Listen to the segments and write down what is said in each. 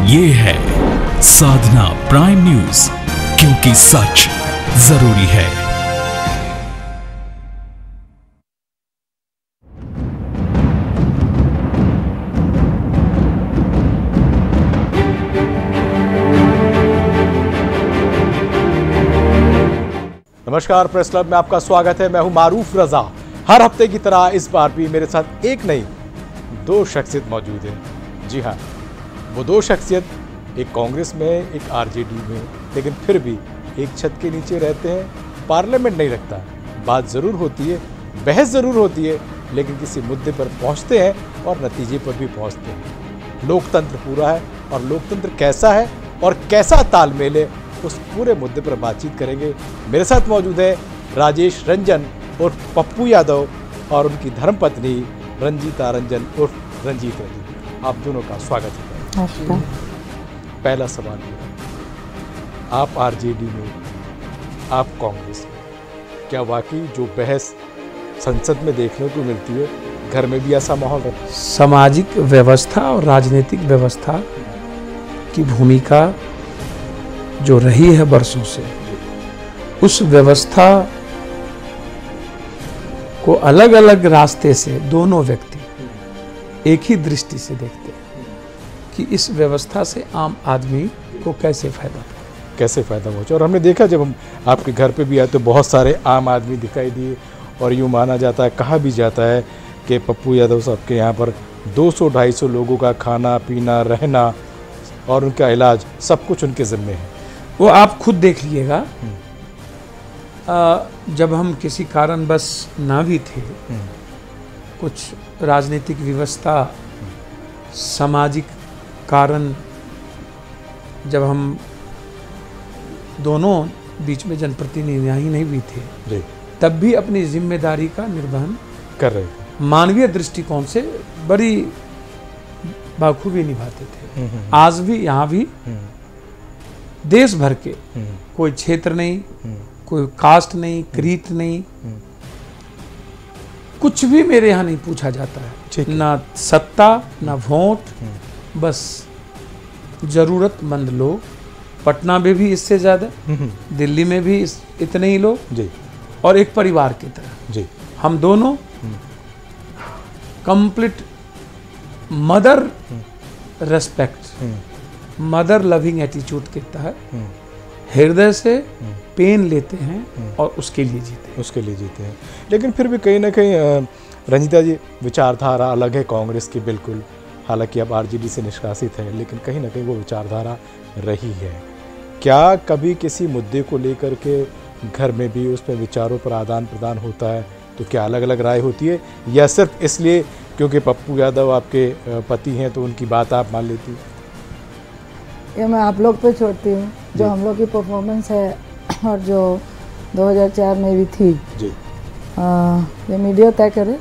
ये है साधना prime news, क्योंकि सच जरूरी है। नमस्कार, प्रेस क्लब में आपका स्वागत है। मैं हूं मारूफ रजा। हर हफ्ते की तरह इस बार भी मेरे साथ एक नहीं दो शख्सियत मौजूद है। जी हाँ, वो दो शख्सियत एक कांग्रेस में, एक आरजेडी में, लेकिन फिर भी एक छत के नीचे रहते हैं। पार्लियामेंट नहीं रखता, बात ज़रूर होती है, बहस ज़रूर होती है, लेकिन किसी मुद्दे पर पहुंचते हैं और नतीजे पर भी पहुंचते हैं। लोकतंत्र पूरा है, और लोकतंत्र कैसा है और कैसा तालमेल है, उस पूरे मुद्दे पर बातचीत करेंगे। मेरे साथ मौजूद है राजेश रंजन उर्फ पप्पू यादव और उनकी धर्मपत्नी रंजीता रंजन उर्फ रंजीत रंजन। आप दोनों का स्वागत है। पहला सवाल ये, आप आरजेडी में, आप कांग्रेस में, क्या वाकई जो बहस संसद में देखने को मिलती है, घर में भी ऐसा माहौल है? सामाजिक व्यवस्था और राजनीतिक व्यवस्था की भूमिका जो रही है बरसों से, उस व्यवस्था को अलग अलग रास्ते से दोनों व्यक्ति एक ही दृष्टि से देखते हैं कि इस व्यवस्था से आम आदमी को कैसे फायदा पहुंचे। और हमने देखा, जब हम आपके घर पे भी आए तो बहुत सारे आम आदमी दिखाई दिए, और यूँ माना जाता है, कहा भी जाता है कि पप्पू यादव साहब के यहाँ पर 200-250 लोगों का खाना पीना रहना और उनका इलाज सब कुछ उनके ज़िम्मे है। वो आप खुद देख लीजिएगा। जब हम किसी कारणवश ना भी थे, कुछ राजनीतिक व्यवस्था, सामाजिक कारण, जब हम दोनों बीच में जनप्रतिनिधियां ही नहीं भी थे जी, तब भी अपनी जिम्मेदारी का निर्वहन कर रहे थे, मानवीय दृष्टिकोण से बड़ी बाखूबी निभाते थे। आज भी, यहाँ भी देश भर के कोई क्षेत्र नहीं, कोई कास्ट नहीं, क्रीत नहीं, कुछ भी मेरे यहाँ नहीं पूछा जाता है। ना सत्ता, ना वोट, बस जरूरतमंद लोग। पटना में भी इससे ज़्यादा, दिल्ली में भी इतने ही लोग जी, और एक परिवार की तरह जी, हम दोनों complete mother respect, mother loving attitude के तहत हृदय से पेन लेते हैं और उसके लिए जीते हैं। लेकिन फिर भी कहीं ना कहीं रंजीता जी, विचारधारा अलग है कांग्रेस की, बिल्कुल। हालांकि अब आरजेडी से निष्कासित है, लेकिन कहीं ना कहीं वो विचारधारा रही है। क्या कभी किसी मुद्दे को लेकर के घर में भी उस पर विचारों पर आदान प्रदान होता है, तो क्या अलग अलग राय होती है, या सिर्फ इसलिए क्योंकि पप्पू यादव आपके पति हैं तो उनकी बात आप मान लेती? ये मैं आप लोग पे छोड़ती हूँ, जो हम लोग की परफॉर्मेंस है और जो 2004 में भी थी जी, ये मीडिया तय करे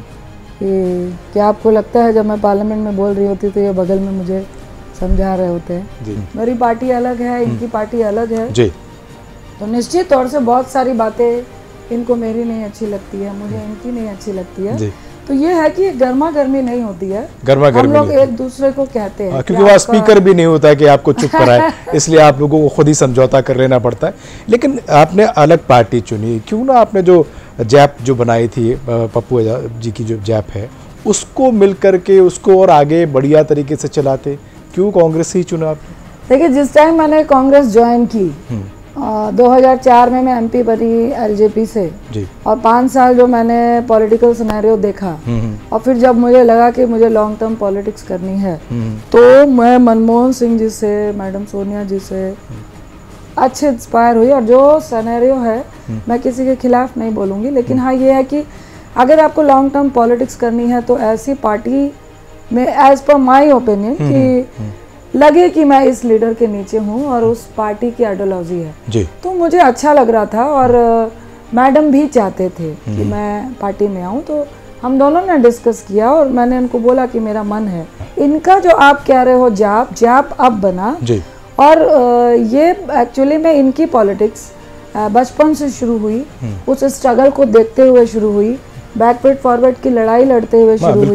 कि क्या आपको लगता है जब मैं पार्लियामेंट में बोल रही होती तो ये बगल में मुझे समझा रहे होते हैं जी। मेरी पार्टी अलग है, इनकी पार्टी अलग है जी, तो निश्चित तौर से बहुत सारी बातें इनको मेरी नहीं अच्छी लगती है, मुझे इनकी नहीं अच्छी लगती है जी। तो ये है कि गर्मा गर्मी नहीं होती है, हम लोग एक दूसरे को कहते हैं, क्योंकि वह स्पीकर भी नहीं होता है कि आपको चुप कराए, इसलिए आप लोगों को खुद ही समझौता कर लेना पड़ता है। लेकिन आपने अलग पार्टी चुनी, क्यों ना आपने जो जैप जो बनाई थी, पप्पू जी की जो जैप है, उसको मिल करके उसको और आगे बढ़िया तरीके से चलाते, क्यों कांग्रेस ही चुना आपने? देखिए, जिस टाइम मैंने कांग्रेस ज्वाइन की 2004 में मैं एमपी बनी एलजेपी से जी, और 5 साल जो मैंने पॉलिटिकल सिनेरियो देखा, और फिर जब मुझे लगा कि मुझे लॉन्ग टर्म पॉलिटिक्स करनी है, तो मैं मनमोहन सिंह जी से, मैडम सोनिया जी से अच्छे इंस्पायर हुई। और जो सिनेरियो है, मैं किसी के खिलाफ नहीं बोलूँगी, लेकिन हाँ ये है कि अगर आपको लॉन्ग टर्म पॉलिटिक्स करनी है तो ऐसी पार्टी में, एज पर माई ओपिनियन, कि लगे कि मैं इस लीडर के नीचे हूँ और उस पार्टी की आइडियोलॉजी है जी, तो मुझे अच्छा लग रहा था। और मैडम भी चाहते थे कि मैं पार्टी में आऊँ, तो हम दोनों ने डिस्कस किया और मैंने उनको बोला कि मेरा मन है। इनका जो आप कह रहे हो जाप अब बना जी, और ये एक्चुअली में इनकी पॉलिटिक्स बचपन से शुरू हुई, उस स्ट्रगल को देखते हुए शुरू हुई, बैकवर्ड फॉरवर्ड की लड़ाई लड़ते हुए शुरू हुई,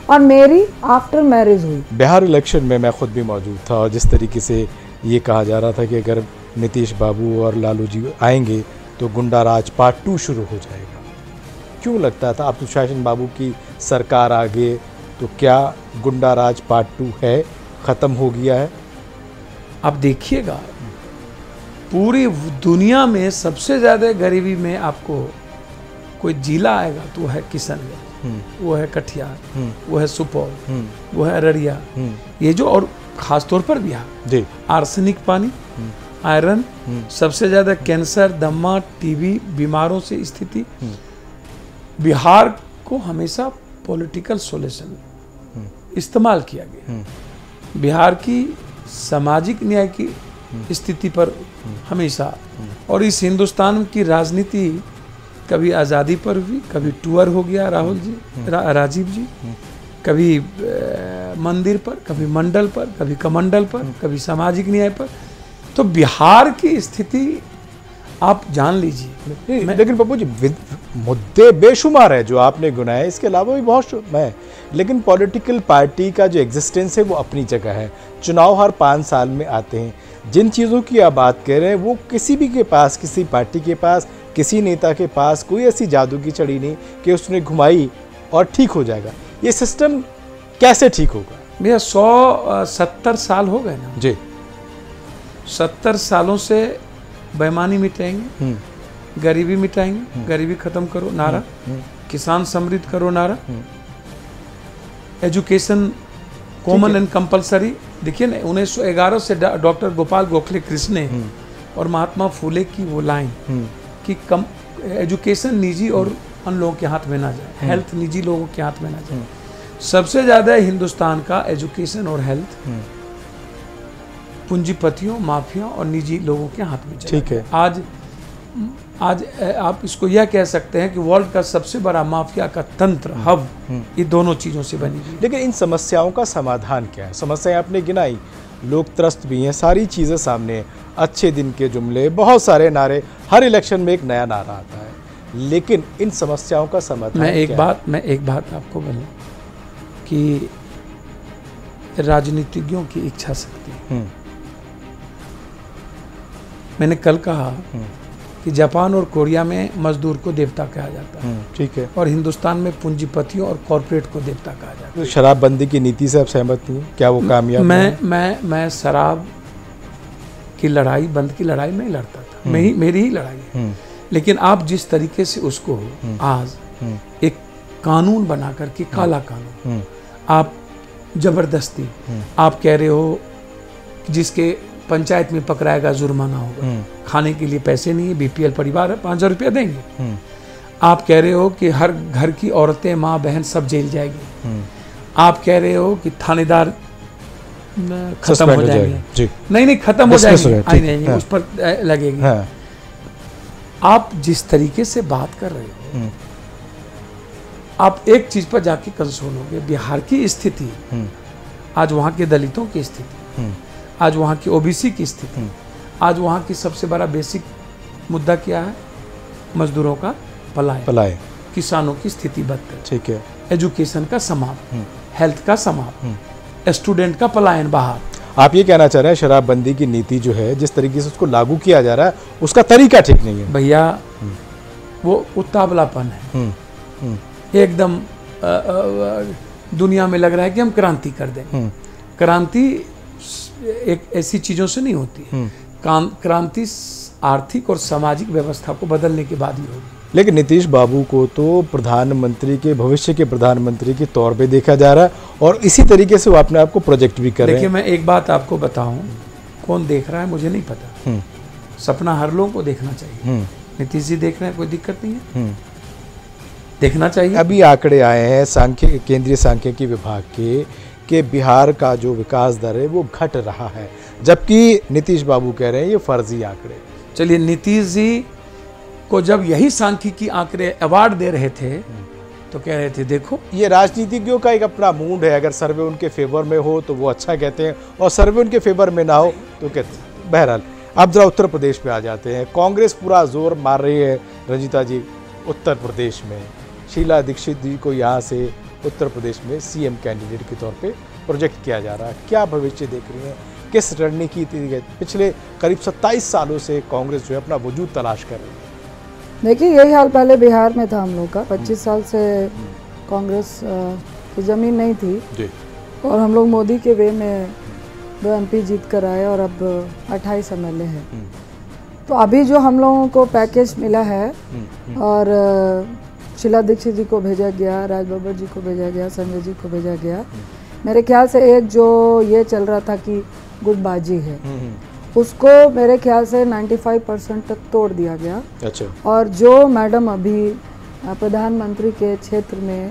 और मेरी आफ्टर मैरिज हुई। बिहार इलेक्शन में मैं खुद भी मौजूद था और जिस तरीके से ये कहा जा रहा था कि अगर नीतीश बाबू और लालू जी आएंगे तो गुंडा राज पार्ट 2 शुरू हो जाएगा, क्यों लगता था? अब तो शासन बाबू की सरकार आ गई तो क्या गुंडा राज पार्ट 2 है, ख़त्म हो गया है? आप देखिएगा पूरी दुनिया में सबसे ज़्यादा गरीबी में आपको कोई जिला आएगा तो वो है किशनगंज, वो है कटिहार, वो है सुपौल, वो है अररिया, ये जो, और ख़ास तौर पर बिहार जी, आर्सेनिक पानी, आयरन, सबसे ज़्यादा कैंसर, दमा, टीबी बीमारों से स्थिति। बिहार को हमेशा पॉलिटिकल सॉल्यूशन इस्तेमाल किया गया, बिहार की सामाजिक न्याय की स्थिति पर हमेशा, और इस हिंदुस्तान की राजनीति कभी आज़ादी पर हुई, कभी टूर हो गया राहुल जी, राजीव जी, कभी मंदिर पर, कभी मंडल पर, कभी कमंडल पर, कभी सामाजिक न्याय पर। तो बिहार की स्थिति आप जान लीजिए। लेकिन पप्पू जी मुद्दे बेशुमार है जो आपने गिनाए, इसके अलावा भी बहुत है, लेकिन पॉलिटिकल पार्टी का जो एग्जिस्टेंस है वो अपनी जगह है। चुनाव हर 5 साल में आते हैं। जिन चीज़ों की आप बात कर रहे हैं वो किसी भी के पास, किसी पार्टी के पास, किसी नेता के पास कोई ऐसी जादू की छड़ी नहीं कि उसने घुमाई और ठीक हो जाएगा। ये सिस्टम कैसे ठीक होगा? भैया 170 साल हो गए ना जी, 70 सालों से बेईमानी मिटाएंगे, गरीबी मिटाएंगे, गरीबी खत्म करो नारा, किसान समृद्ध करो नारा, एजुकेशन कॉमन एंड कंपलसरी। देखिए ना 1911 से डॉक्टर गोपाल गोखले कृष्णे और महात्मा फूले की वो लाइन कि कम एजुकेशन निजी और उन लोगों के हाथ में ना जाए, हेल्थ निजी लोगों के हाथ में ना जाए। सबसे ज्यादा हिंदुस्तान का एजुकेशन और हेल्थ पूंजीपतियों, माफिया और निजी लोगों के हाथ में चला। ठीक है। आज आप इसको यह कह सकते हैं कि वर्ल्ड का सबसे बड़ा माफिया का तंत्र हब ये दोनों चीजों से बनी हुई। लेकिन इन समस्याओं का समाधान क्या है? समस्याएं आपने गिनाई, लोग त्रस्त भी हैं, सारी चीज़ें सामने हैं, अच्छे दिन के जुमले, बहुत सारे नारे, हर इलेक्शन में एक नया नारा आता है, लेकिन इन समस्याओं का समाधान मैं एक बात आपको बोलूं कि राजनीतिज्ञों की इच्छा शक्ति, मैंने कल कहा कि जापान और कोरिया में मजदूर को देवता कहा जाता है, ठीक है, और हिंदुस्तान में पूंजीपतियों और कॉरपोरेट को देवता कहा जाता है। तो शराबबंदी की नीति से आप सहमत नहीं हैं? क्या वो कामयाब? मैं शराब की लड़ाई, बंद की लड़ाई नहीं लड़ता था, मेरी ही लड़ाई है। लेकिन आप जिस तरीके से उसको आज एक कानून बना करके, काला कानून, आप जबरदस्ती आप कह रहे हो जिसके पंचायत में पकड़ाएगा जुर्माना होगा, खाने के लिए पैसे नहीं है, बीपीएल परिवार है, 5,000 रुपया देंगे। आप कह रहे हो कि हर घर की औरतें, माँ बहन सब जेल जाएगी। आप कह रहे हो कि थानेदार खत्म हो जाएंगे। नहीं खत्म हो जाएंगे, उस पर लगेगी। आप जिस तरीके से बात कर रहे हो, आप एक चीज पर जाके कंसोल होगे, बिहार की स्थिति, आज वहां के दलितों की स्थिति, आज वहाँ की ओबीसी की स्थिति, आज वहाँ की सबसे बड़ा बेसिक मुद्दा क्या है? मजदूरों का पलायन, किसानों की स्थिति बदतर, ठीक है, एजुकेशन का समाप्त, हेल्थ का समाप्त, स्टूडेंट का पलायन बाहर। आप ये कहना चाह रहे हैं शराबबंदी की नीति जो है, जिस तरीके से उसको लागू किया जा रहा है, उसका तरीका ठीक नहीं है? भैया वो उतावलापन है, एकदम दुनिया में लग रहा है कि हम क्रांति कर दें। क्रांति एक ऐसी चीजों से नहीं होती है, क्रांति आर्थिक और सामाजिक व्यवस्था को बदलने के बाद ही होगी। लेकिन नीतीश बाबू को तो प्रधानमंत्री के, भविष्य के प्रधानमंत्री के तौर पे देखा जा रहा है और इसी तरीके से वो अपने आप को प्रोजेक्ट भी कर रहे हैं। देखिए मैं एक बात आपको बताऊं, कौन देख रहा है मुझे नहीं पता, सपना हर लोगों को देखना चाहिए। नीतीश जी देख रहे हैं, कोई दिक्कत नहीं है, देखना चाहिए। अभी आंकड़े आए हैं केंद्रीय सांख्यिकी विभाग के बिहार का जो विकास दर है वो घट रहा है, जबकि नीतीश बाबू कह रहे हैं ये फर्जी आंकड़े। चलिए, नीतीश जी को जब यही सांख्यिकी आंकड़े अवार्ड दे रहे थे तो कह रहे थे देखो, ये राजनीतिज्ञों का एक अपना मूड है, अगर सर्वे उनके फेवर में हो तो वो अच्छा कहते हैं और सर्वे उनके फेवर में ना हो तो कहते हैं। बहरहाल अब जरा उत्तर प्रदेश पे आ जाते हैं। कांग्रेस पूरा जोर मार रही है रंजीता जी उत्तर प्रदेश में, शीला दीक्षित जी को यहाँ से उत्तर प्रदेश में सीएम कैंडिडेट के तौर पे प्रोजेक्ट किया जा रहा है। क्या भविष्य देख रही हैं, किस रणनीति पिछले करीब 27 सालों से कांग्रेस जो है अपना वजूद तलाश कर रही है? देखिए, यही हाल पहले बिहार में था हम लोग का। 25 साल से कांग्रेस की ज़मीन नहीं थी जी। और हम लोग मोदी के वे में 2 MP जीत कर आए और अब 28 MLA हैं। तो अभी जो हम लोगों को पैकेज मिला है और शीला दीक्षित जी को भेजा गया, राज बब्बर जी को भेजा गया, संजय जी को भेजा गया, मेरे ख्याल से एक जो ये चल रहा था कि गुटबाजी है, उसको मेरे ख्याल से 95% तक तोड़ दिया गया। अच्छा। और जो मैडम अभी प्रधानमंत्री के क्षेत्र में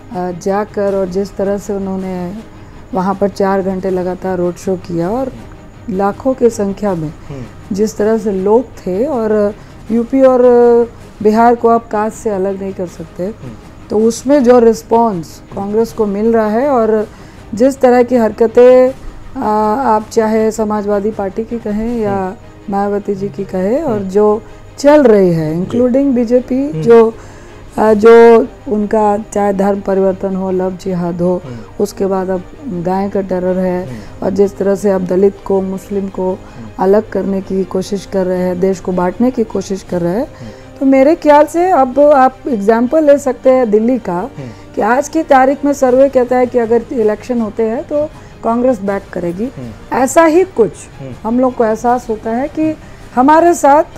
जाकर और जिस तरह से उन्होंने वहाँ पर 4 घंटे लगातार रोड शो किया और लाखों की संख्या में जिस तरह से लोग थे, और यूपी और बिहार को आप कास्ट से अलग नहीं कर सकते, तो उसमें जो रिस्पॉन्स कांग्रेस को मिल रहा है और जिस तरह की हरकतें आप चाहे समाजवादी पार्टी की कहें या मायावती जी की कहें, और जो चल रही है इंक्लूडिंग बीजेपी, जो उनका चाहे धर्म परिवर्तन हो, लव जिहाद हो, उसके बाद अब गाय का टेरर है, और जिस तरह से अब दलित को, मुस्लिम को अलग करने की कोशिश कर रहे हैं, देश को बांटने की कोशिश कर रहे हैं, तो मेरे ख्याल से अब आप एग्जाम्पल ले सकते हैं दिल्ली का कि आज की तारीख में सर्वे कहता है कि अगर इलेक्शन होते हैं तो कांग्रेस बैक करेगी। ऐसा ही कुछ हम लोग को एहसास होता है कि हमारे साथ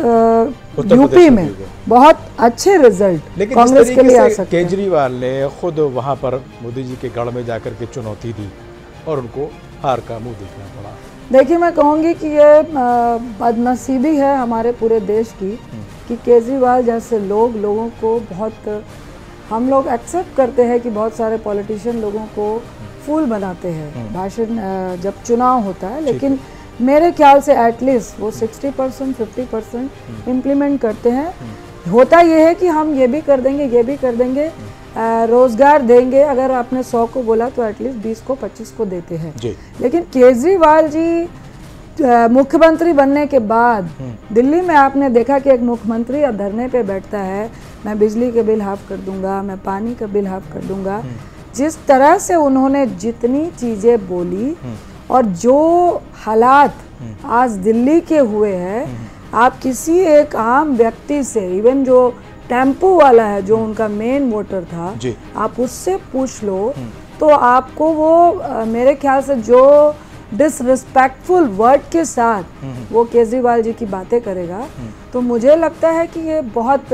यूपी में बहुत अच्छे रिजल्ट कांग्रेस के लिए आ सकते हैं। केजरीवाल ने खुद वहां पर मोदी जी के गढ़ में जाकर के चुनौती दी और उनको हार का मुंह देखना पड़ा। देखिए, मैं कहूँगी कि ये बदनसीबी है हमारे पूरे देश की कि केजरीवाल जैसे लोगों को बहुत, हम लोग एक्सेप्ट करते हैं कि बहुत सारे पॉलिटिशियन लोगों को फूल बनाते हैं भाषण जब चुनाव होता है, लेकिन मेरे ख्याल से एटलीस्ट वो 60% 50% इम्प्लीमेंट करते हैं। होता ये है कि हम ये भी कर देंगे, ये भी कर देंगे, रोजगार देंगे, अगर आपने 100 को बोला तो एटलीस्ट 20 को 25 को देते हैं। लेकिन केजरीवाल जी मुख्यमंत्री बनने के बाद दिल्ली में आपने देखा कि एक मुख्यमंत्री अब धरने पे बैठता है, मैं बिजली के बिल हाफ कर दूंगा, मैं पानी का बिल हाफ कर दूंगा। जिस तरह से उन्होंने जितनी चीज़ें बोली और जो हालात आज दिल्ली के हुए हैं, आप किसी एक आम व्यक्ति से, इवन जो टेम्पो वाला है जो उनका मेन वोटर था, आप उससे पूछ लो तो आपको वो मेरे ख्याल से जो डिसरिस्पेक्टफुल वर्ड के साथ वो केजरीवाल जी की बातें करेगा, तो मुझे लगता है कि ये बहुत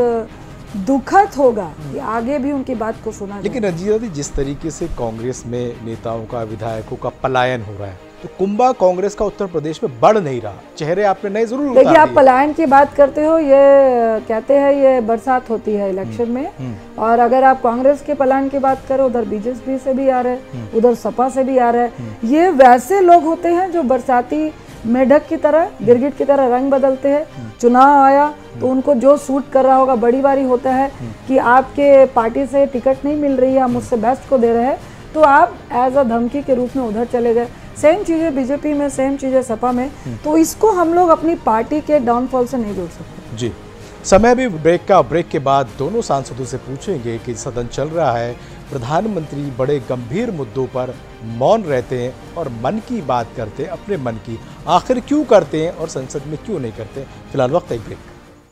दुखद होगा कि आगे भी उनकी बात को सुना जाए। लेकिन रंजीता जी, जिस तरीके से कांग्रेस में नेताओं का, विधायकों का पलायन हो रहा है, तो कुंभा कांग्रेस का उत्तर प्रदेश में बढ़ नहीं रहा, चेहरे आपने नए जरूर उतार दिए। देखिए, आप पलायन की बात करते हो, ये कहते हैं ये बरसात होती है इलेक्शन में, और अगर आप कांग्रेस के पलायन की बात करो, उधर बीजेपी से भी आ रहे हैं, उधर सपा से भी आ रहे हैं। ये वैसे लोग होते हैं जो बरसाती मेढक की तरह, गिरगिट की तरह रंग बदलते हैं। चुनाव आया तो उनको जो सूट कर रहा होगा, बड़ी बारी होता है कि आपके पार्टी से टिकट नहीं मिल रही है, हम उससे बेस्ट को दे रहे हैं, तो आप एज अ धमकी के रूप में उधर चले गए। सेम चीज़ें बीजेपी में, सेम चीज़ें सपा में, तो इसको हम लोग अपनी पार्टी के डाउनफॉल से नहीं जोड़ सकते। जी, समय भी ब्रेक का। ब्रेक के बाद दोनों सांसदों से पूछेंगे कि सदन चल रहा है, प्रधानमंत्री बड़े गंभीर मुद्दों पर मौन रहते हैं और मन की बात करते हैं, अपने मन की, आखिर क्यों करते हैं और संसद में क्यों नहीं करते। फिलहाल वक्त एक ब्रेक।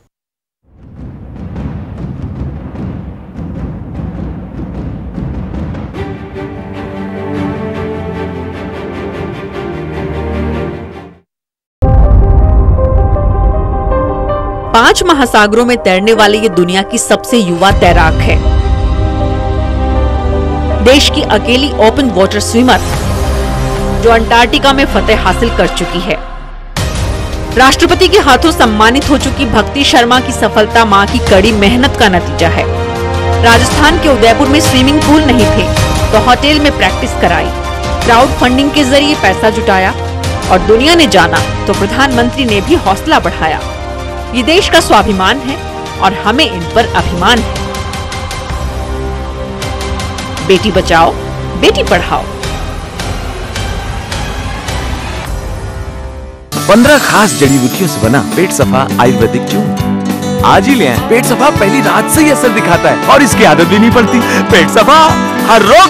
पांच महासागरों में तैरने वाले ये दुनिया की सबसे युवा तैराक है। देश की अकेली ओपन वाटर स्विमर जो अंटार्कटिका में फतेह हासिल कर चुकी है। राष्ट्रपति के हाथों सम्मानित हो चुकी भक्ति शर्मा की सफलता मां की कड़ी मेहनत का नतीजा है। राजस्थान के उदयपुर में स्विमिंग पूल नहीं थे तो होटल में प्रैक्टिस कराई, क्राउड फंडिंग के जरिए पैसा जुटाया और दुनिया ने जाना तो प्रधानमंत्री ने भी हौसला बढ़ाया। ये देश का स्वाभिमान है और हमें इन पर अभिमान है। बेटी बचाओ, बेटी पढ़ाओ। 15 खास जड़ी बूटियों से बना पेट सफा आयुर्वेदिक चूर्ण, आज ही ले आएं। पेट सफा पहली रात से ही असर दिखाता है और इसकी आदत भी नहीं पड़ती। पेट सफा हर रोग।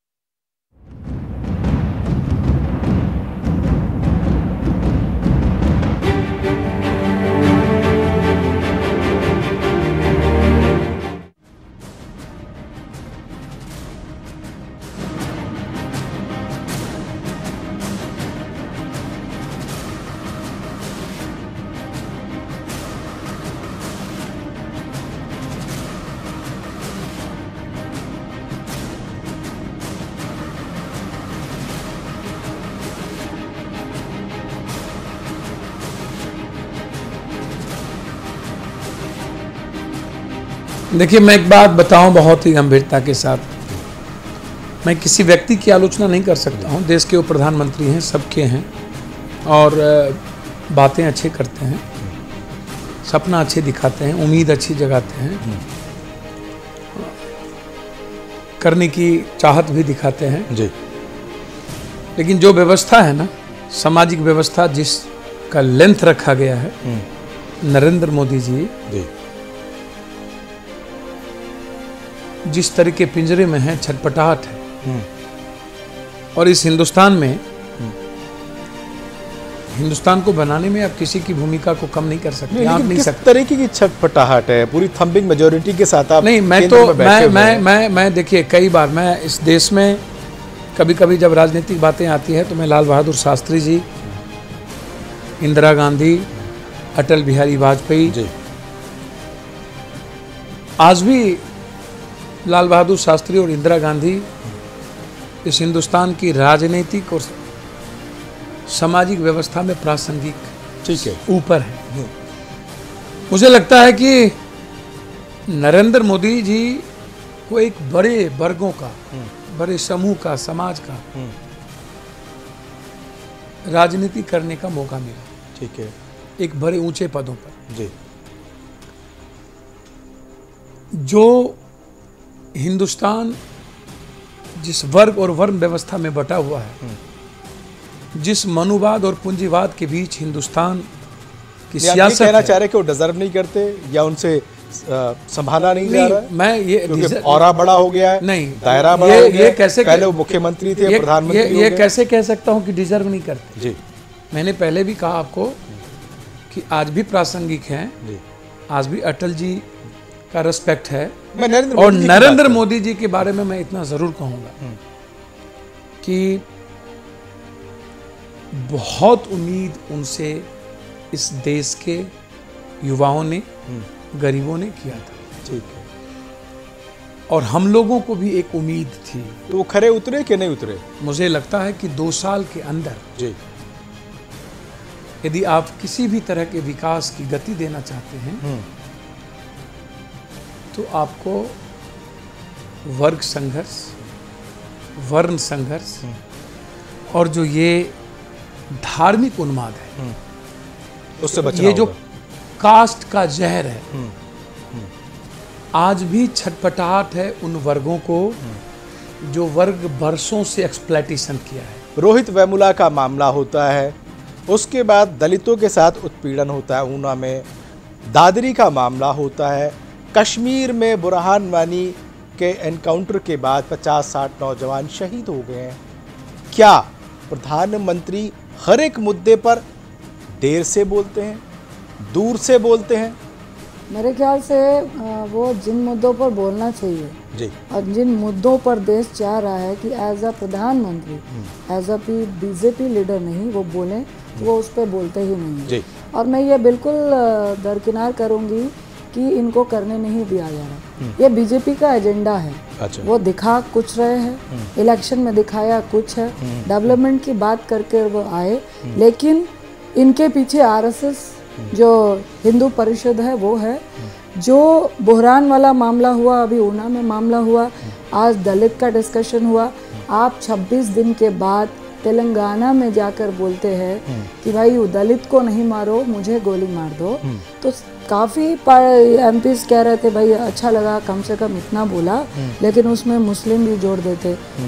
देखिए, मैं एक बात बताऊं बहुत ही गंभीरता के साथ। मैं किसी व्यक्ति की आलोचना नहीं कर सकता हूं। देश के वो प्रधानमंत्री हैं, सबके हैं, और बातें अच्छे करते हैं, सपना अच्छे दिखाते हैं, उम्मीद अच्छी जगाते हैं, करने की चाहत भी दिखाते हैं जी। लेकिन जो व्यवस्था है ना, सामाजिक व्यवस्था जिसका लेंथ रखा गया है, नरेंद्र मोदी जी जिस तरह के पिंजरे में है, छटपटाहट है। और इस हिंदुस्तान में, हिंदुस्तान को बनाने में आप किसी की भूमिका को कम नहीं कर सकते। आप नहीं किस सकते। तरीके की छटपटाहट है? पूरी थंबिंग मेजोरिटी के साथ आप नहीं, मैं देखिए, कई बार मैं इस देश में कभी कभी जब राजनीतिक बातें आती है तो मैं लाल बहादुर शास्त्री जी, इंदिरा गांधी, अटल बिहारी वाजपेयी जी, आज भी लाल बहादुर शास्त्री और इंदिरा गांधी इस हिंदुस्तान की राजनीतिक और सामाजिक व्यवस्था में प्रासंगिक, ठीक है, ऊपर है। मुझे लगता है कि नरेंद्र मोदी जी को एक बड़े वर्गों का, बड़े समूह का, समाज का राजनीति करने का मौका मिला। ठीक है, एक बड़े ऊंचे पदों पर जी। जो हिंदुस्तान जिस वर्ग और वर्ण व्यवस्था में बटा हुआ है, जिस मनुवाद और पूंजीवाद के बीच हिंदुस्तान की सियासत कहना चाह रहे कि वो डिजर्व नहीं करते या उनसे संभाला नहीं जा रहा है? मैं ये औरा बड़ा हो गया है, नहीं, दायरा बड़ा हो गया है। कैसे, पहले वो मुख्यमंत्री थे, प्रधानमंत्री ये कैसे कह सकता हूँ कि डिजर्व नहीं करते जी। मैंने पहले भी कहा आपको कि आज भी प्रासंगिक हैं, आज भी अटल जी का रिस्पेक्ट है। और नरेंद्र मोदी जी के बारे में मैं इतना जरूर कहूंगा कि बहुत उम्मीद उनसे इस देश के युवाओं ने, गरीबों ने किया था। ठीक है। और हम लोगों को भी एक उम्मीद थी। तो वो खरे उतरे कि नहीं उतरे? मुझे लगता है कि 2 साल के अंदर जी, यदि आप किसी भी तरह के विकास की गति देना चाहते हैं तो आपको वर्ग संघर्ष, वर्ण संघर्ष और जो ये धार्मिक उन्माद है, उससे बचना ये जो होगा। कास्ट का जहर है, आज भी छटपटाहट है उन वर्गों को जो वर्ग बरसों से एक्सप्लॉइटेशन किया है। रोहित वेमुला का मामला होता है, उसके बाद दलितों के साथ उत्पीड़न होता है ऊना में, दादरी का मामला होता है, कश्मीर में बुरहान वानी के एनकाउंटर के बाद 50-60 नौजवान शहीद हो गए हैं। क्या प्रधानमंत्री हर एक मुद्दे पर देर से बोलते हैं, दूर से बोलते हैं? मेरे ख्याल से वो जिन मुद्दों पर बोलना चाहिए जी, और जिन मुद्दों पर देश चाह रहा है कि एज अ प्रधानमंत्री, एज अ बीजेपी लीडर नहीं वो बोलें, वो उस पर बोलते ही नहीं जी। और मैं ये बिल्कुल दरकिनार करूंगी कि इनको करने नहीं दिया जा रहा। ये बीजेपी का एजेंडा है। अच्छा। वो दिखा कुछ रहे हैं, इलेक्शन में दिखाया कुछ है, डेवलपमेंट की बात करके वो आए, लेकिन इनके पीछे आरएसएस जो हिंदू परिषद है वो है। जो बुहरान वाला मामला हुआ, अभी ऊना में मामला हुआ, आज दलित का डिस्कशन हुआ, आप 26 दिन के बाद तेलंगाना में जाकर बोलते हैं कि भाई दलित को नहीं मारो, मुझे गोली मार दो। तो काफ़ी एमपीज कह रहे थे भाई अच्छा लगा कम से कम इतना बोला, लेकिन उसमें मुस्लिम भी जोड़ देते।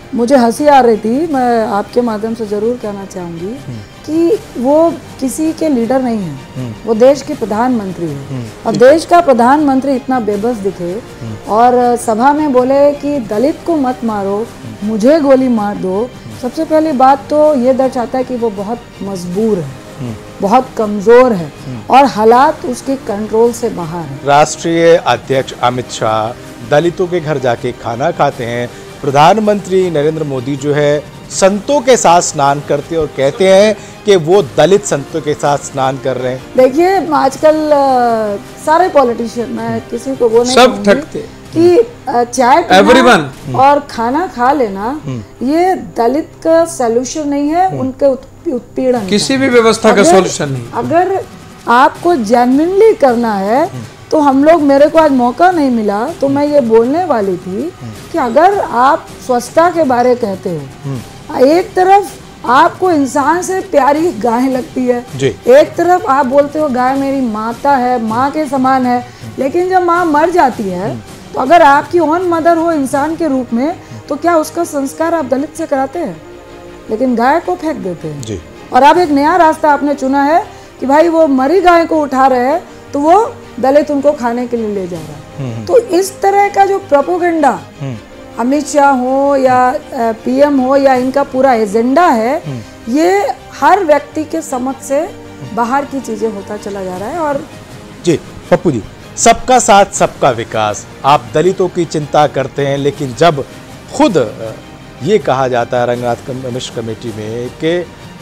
मुझे हंसी आ रही थी, मैं आपके माध्यम से ज़रूर कहना चाहूँगी कि वो किसी के लीडर नहीं है, वो देश के प्रधानमंत्री है। और देश का प्रधानमंत्री इतना बेबस दिखे और सभा में बोले कि दलित को मत मारो, मुझे गोली मार दो। सबसे पहली बात तो ये दर्शाता है कि वो बहुत मजबूर है, बहुत कमज़ोर है और हालात उसके कंट्रोल से बाहर है। राष्ट्रीय अध्यक्ष अमित शाह दलितों के घर जाके खाना खाते हैं। प्रधानमंत्री नरेंद्र मोदी जो है संतों के साथ स्नान करते हैं और कहते हैं कि वो दलित संतों के साथ स्नान कर रहे हैं। देखिए आजकल सारे पॉलिटिशियन, मैं किसी को वो नहीं सब ठगते कि चाय पीना और खाना खा लेना ये दलित का सलूशन नहीं है, उनके उत्पीड़न किसी भी व्यवस्था का सॉल्यूशन नहीं। अगर आपको जेन्युइनली करना है तो हम लोग, मेरे को आज मौका नहीं मिला तो मैं ये बोलने वाली थी कि अगर आप स्वच्छता के बारे कहते हो, एक तरफ आपको इंसान से प्यारी गाय लगती है, एक तरफ आप बोलते हो गाय मेरी माता है, माँ के समान है, लेकिन जब माँ मर जाती है तो अगर आपकी ओन मदर हो इंसान के रूप में तो क्या उसका संस्कार आप दलित से कराते हैं? लेकिन गाय को फेंक देते हैं। और अब एक नया रास्ता आपने चुना है कि भाई वो मरी गाय को उठा रहे हैं तो वो दलित उनको खाने के लिए ले जा रहा है। तो इस तरह का जो प्रोपोगंडा अमित शाह हो या पीएम हो या इनका पूरा एजेंडा है, ये हर व्यक्ति के समझ से बाहर की चीजें होता चला जा रहा है। और जी पप्पू जी, सबका साथ सबका विकास, आप दलितों की चिंता करते हैं, लेकिन जब खुद ये कहा जाता है रंगनाथ मिश्र कमेटी में कि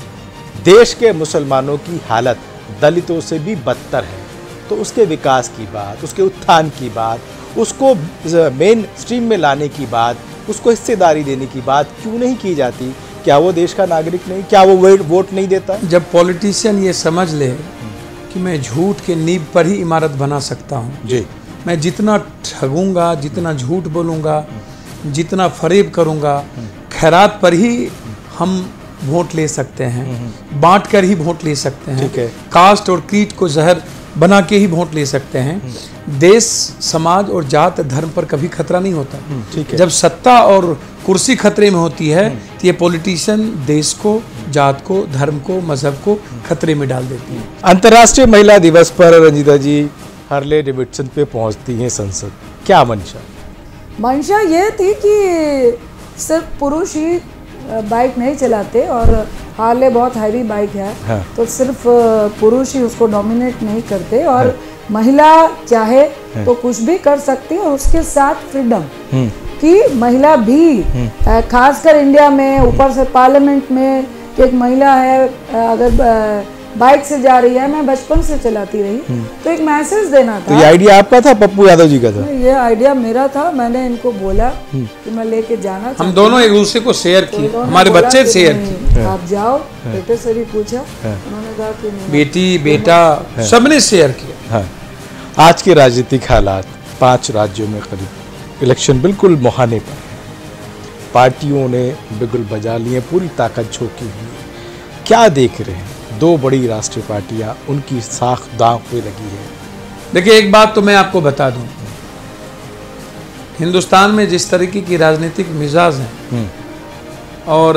देश के मुसलमानों की हालत दलितों से भी बदतर है, तो उसके विकास की बात, उसके उत्थान की बात, उसको मेन स्ट्रीम में लाने की बात, उसको हिस्सेदारी देने की बात क्यों नहीं की जाती? क्या वो देश का नागरिक नहीं, क्या वो वोट नहीं देता? जब पॉलिटिशियन ये समझ ले कि मैं झूठ के नींव पर ही इमारत बना सकता हूँ जी, मैं जितना ठगूंगा, जितना झूठ बोलूँगा, जितना फरेब करूँगा, खैरात पर ही हम वोट ले सकते हैं, बांट कर ही वोट ले सकते हैं, ठीक है, कास्ट और क्रीड को जहर बना के ही वोट ले सकते हैं, देश समाज और जात धर्म पर कभी खतरा नहीं होता। ठीक है। जब सत्ता और कुर्सी खतरे में होती है तो ये पॉलिटिशियन देश को, जात को, धर्म को, मजहब को खतरे में डाल देती है। अंतर्राष्ट्रीय महिला दिवस पर रंजीता जी हार्ले डेविडसन पे पहुंचती हैं संसद, क्या मंशा? मंशा ये थी कि सिर्फ पुरुष ही बाइक नहीं चलाते और हार्ले बहुत हैवी बाइक है, हाँ। तो सिर्फ पुरुष ही उसको डोमिनेट नहीं करते और महिला चाहे तो कुछ भी कर सकती है और उसके साथ फ्रीडम कि महिला भी खासकर इंडिया में ऊपर से पार्लियामेंट में एक महिला है, अगर बाइक से जा रही है, मैं बचपन से चलाती रही, तो एक मैसेज देना था। तो ये आइडिया आपका था, पप्पू यादव जी का था? ये आइडिया मेरा था, मैंने इनको बोला कि मैं लेके जाना, हम दोनों एक दूसरे को शेयर किए, हमारे बच्चे शेयर किए, आप जाओ, बेटे से भी पूछा, उन्होंने कहा कि नहीं, बेटी बेटा सबने शेयर किया। आज के राजनीतिक हालात 5 राज्यों में करीब इलेक्शन बिल्कुल मुहाने पर, पार्टियों ने बिगुल बजा लिए, पूरी ताकत झोंकी हुई, क्या देख रहे हैं? 2 बड़ी राष्ट्रीय पार्टियां, उनकी साख दांव पे लगी है। देखिए एक बात तो मैं आपको बता दूं, हिंदुस्तान में जिस तरीके की राजनीतिक मिजाज है और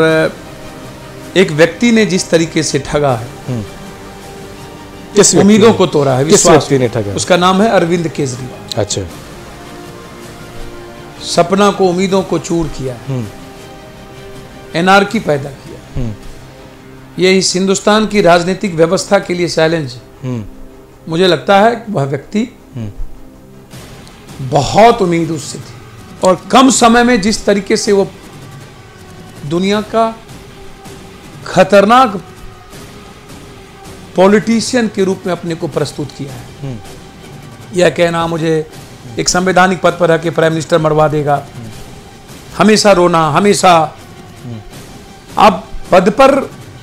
एक व्यक्ति ने जिस तरीके से ठगा है, उम्मीदों को तोड़ा है, विश्वास ने ठगा, उसका नाम है अरविंद केजरीवाल। अच्छा, सपना को, उम्मीदों को चूर किया, एनार्की पैदा किया, ये इस हिंदुस्तान की राजनीतिक व्यवस्था के लिए चैलेंज। मुझे लगता है वह व्यक्ति बहुत उम्मीद उससे थी और कम समय में जिस तरीके से वो दुनिया का खतरनाक पॉलिटिशियन के रूप में अपने को प्रस्तुत किया है। यह कहना मुझे एक संवैधानिक पद पर रह के प्राइम मिनिस्टर मरवा देगा, हमेशा रोना, हमेशा अब पद पर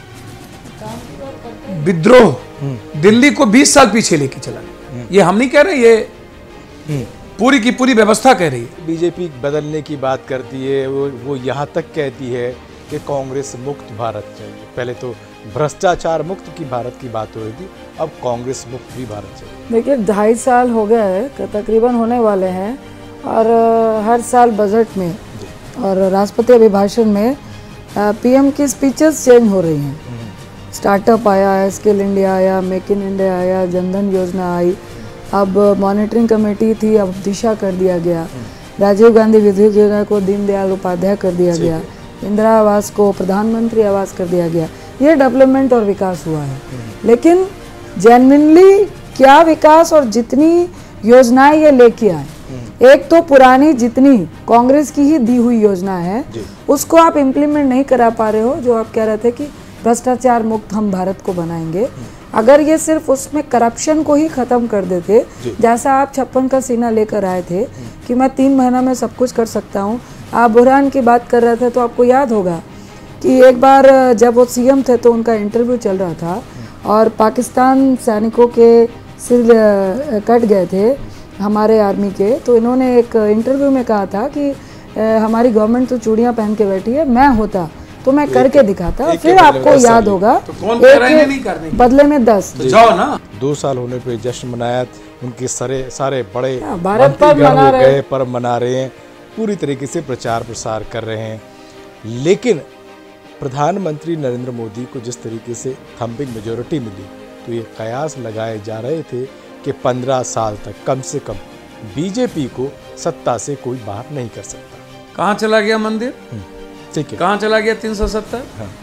विद्रोह, दिल्ली को 20 साल पीछे लेके चला। ये हम नहीं कह रहे, ये पूरी की पूरी व्यवस्था कह रही है। बीजेपी बदलने की बात करती है, वो यहाँ तक कहती है कि कांग्रेस मुक्त भारत चाहिए। पहले तो भ्रष्टाचार मुक्त की भारत की बात हो रही थी, अब कांग्रेस मुक्त भी भारत चाहिए। देखिए 2.5 साल हो गए हैं, तकरीबन होने वाले हैं, और हर साल बजट में और राष्ट्रपति अभिभाषण में पीएम की स्पीचेस चेंज हो रही हैं। स्टार्टअप आया, स्किल इंडिया आया, मेक इन इंडिया आया, जनधन योजना आई, अब मॉनिटरिंग कमेटी थी, अब दिशा कर दिया गया, राजीव गांधी विद्युत योजना को दीनदयाल उपाध्याय कर दिया गया, इंदिरा आवास को प्रधानमंत्री आवास कर दिया गया। ये डेवलपमेंट और विकास हुआ है, लेकिन जेन्युइनली क्या विकास और जितनी योजनाएं ये लेके आए, एक तो पुरानी जितनी कांग्रेस की ही दी हुई योजना है उसको आप इम्प्लीमेंट नहीं करा पा रहे हो। जो आप कह रहे थे कि भ्रष्टाचार मुक्त हम भारत को बनाएंगे, अगर ये सिर्फ उसमें करप्शन को ही खत्म कर देते, जैसा आप 56 का सीना लेकर आए थे कि मैं 3 महीना में सब कुछ कर सकता हूँ। आप बुरहान की बात कर रहे थे तो आपको याद होगा कि एक बार जब वो सीएम थे तो उनका इंटरव्यू चल रहा था और पाकिस्तान सैनिकों के सिर कट गए थे हमारे आर्मी के, तो इन्होंने एक इंटरव्यू में कहा था कि हमारी गवर्नमेंट तो चूड़ियाँ पहन के बैठी है, मैं होता तो मैं करके दिखाता। फिर आपको याद होगा तो कौन कह रहा है नहीं करने की? बदले में 10 तो जाओ ना। 2 साल होने पे जश्न मनाया, उनके सारे बड़े भारत पर्व मना रहे हैं, पर्व मना रहे हैं, पूरी तरीके से प्रचार प्रसार कर रहे हैं। लेकिन प्रधानमंत्री नरेंद्र मोदी को जिस तरीके से थम्पिंग मेजोरिटी मिली, तो ये कयास लगाए जा रहे थे कि 15 साल तक कम से कम बीजेपी को सत्ता से कोई बाहर नहीं कर सकता। कहाँ चला गया मंदिर? ठीक है, कहाँ चला गया 370?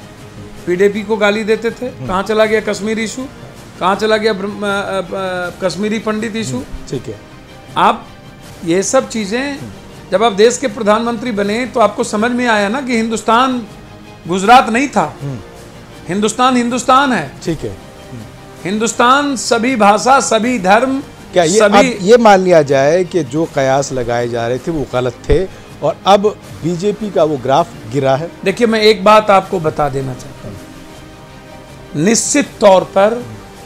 पीडीपी को गाली देते थे। कहाँ चला गया कश्मीर इशू? कहाँ चला गया कश्मीरी पंडित इशू? ठीक है। आप ये सब चीजें जब आप देश के प्रधानमंत्री बने तो आपको समझ में आया ना कि हिंदुस्तान गुजरात नहीं था, हिंदुस्तान हिंदुस्तान है। ठीक है। हिंदुस्तान सभी भाषा, सभी धर्म, क्या ये सभी अब ये मान लिया जाए कि जो कयास लगाए जा रहे थे वो गलत थे और अब बीजेपी का वो ग्राफ गिरा है? देखिए, मैं एक बात आपको बता देना चाहता हूं, निश्चित तौर पर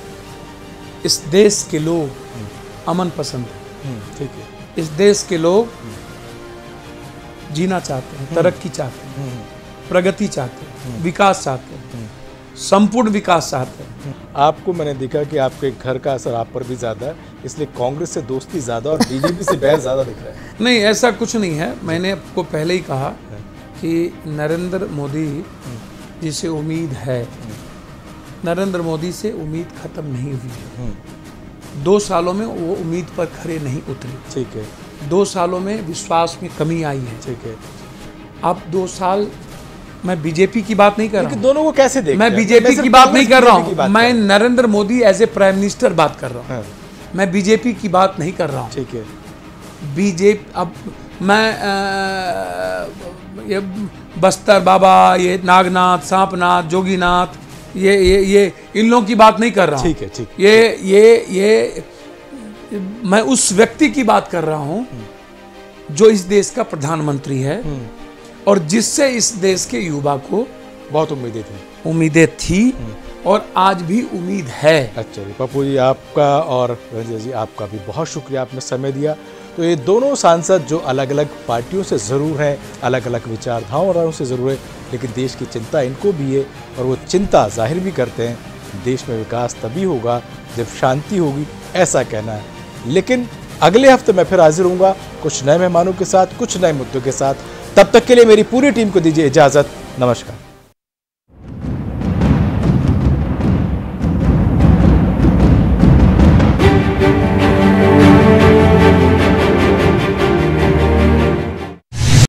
इस देश के लोग अमन पसंद है। ठीक है। इस देश के लोग जीना चाहते हैं, तरक्की चाहते हैं, प्रगति चाहते हैं, विकास चाहते हैं, संपूर्ण विकास चाहते हैं। आपको मैंने देखा कि आपके घर का असर आप पर भी ज्यादा है, इसलिए कांग्रेस से दोस्ती ज्यादा और बीजेपी से बैर ज्यादा दिख रहा है। नहीं, ऐसा कुछ नहीं है। मैंने आपको पहले ही कहा कि नरेंद्र मोदी जी से उम्मीद है, नरेंद्र मोदी से उम्मीद खत्म नहीं हुई है। 2 सालों में वो उम्मीद पर खरे नहीं उतरे। ठीक है। 2 सालों में विश्वास में कमी आई है। ठीक है। अब 2 साल, मैं बीजेपी की बात नहीं कर रहा हूं। दोनों को कैसे देखते मैं हैं? बीजेपी की बात नहीं कर रहा हूं, मैं मैं Narendra Modi as a prime minister बात कर रहा हूं। मैं बीजेपी की बात नहीं कर रहा हूं। ठीक है। बीजेपी, अब मैं ये बस्तर बाबा, ये नागनाथ, सांपनाथ, जोगीनाथ, ये इन लोगों की बात नहीं कर रहा हूं। ठीक है। ठीक। ये मैं उस व्यक्ति की बात कर रहा हूं जो इस देश का प्रधानमंत्री है और जिससे इस देश के युवा को बहुत उम्मीदें थी और आज भी उम्मीद है। अच्छा जी, पप्पू जी आपका और रंजन जी आपका भी बहुत शुक्रिया, आपने समय दिया। तो ये दोनों सांसद जो अलग अलग पार्टियों से ज़रूर हैं, अलग अलग विचारधाराओं से ज़रूर है, लेकिन देश की चिंता इनको भी है और वो चिंता जाहिर भी करते हैं। देश में विकास तभी होगा जब शांति होगी, ऐसा कहना है। लेकिन अगले हफ्ते मैं फिर हाजिर हूँगा कुछ नए मेहमानों के साथ, कुछ नए मुद्दों के साथ। तब तक के लिए मेरी पूरी टीम को दीजिए इजाज़त। नमस्कार।